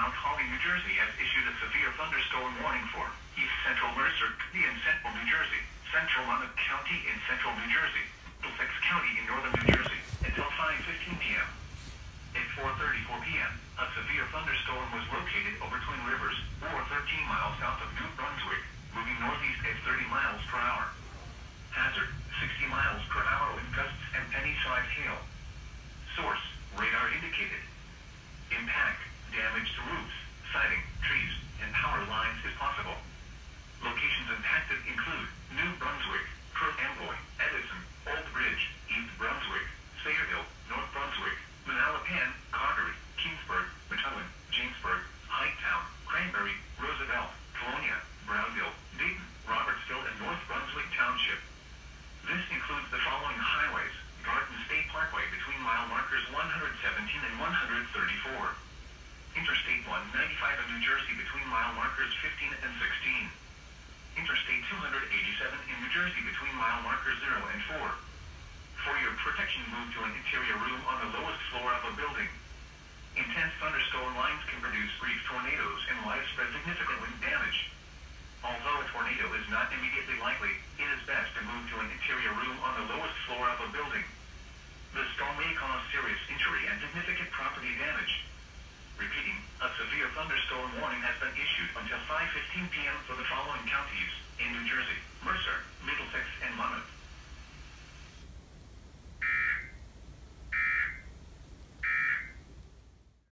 Mount Holly, New Jersey has issued a severe thunderstorm warning for East Central Mercer County in Central New Jersey, Central Monmouth County in Central New Jersey, Middlesex County in Northern New Jersey, until 5:15 p.m. At 4:34 p.m., a severe thunderstorm was located over Twin Rivers, or 13 miles south of New Brunswick, moving northeast at 30 miles per hour. Hazard, 60 miles per hour with gusts and penny-sized hail. Source, radar indicated. Impact, damage to roofs, siding, trees, and power lines is possible. Locations impacted include New Brunswick, Perth Amboy, Edison, Old Bridge, East Brunswick, Sayreville, North Brunswick, Manalapan, Carteret, Kingsburg, Methuen, Jamesburg, Hightown, Cranberry, Roosevelt, Colonia, Brownville, Dayton, Robertsville, and North Brunswick Township. This includes the following highways: Garden State Parkway between mile markers 117 and 134. Interstate 195 in New Jersey between mile markers 15 and 16. Interstate 287 in New Jersey between mile markers 0 and 4. For your protection, move to an interior room on the lowest floor of a building. Intense thunderstorm lines can produce brief tornadoes and widespread significant wind damage. Although a tornado is not immediately likely, it is best to move to an interior room on the lowest floor of a building. The storm may cause serious injury and significant property damage. Repeating, a severe thunderstorm warning has been issued until 5:15 p.m.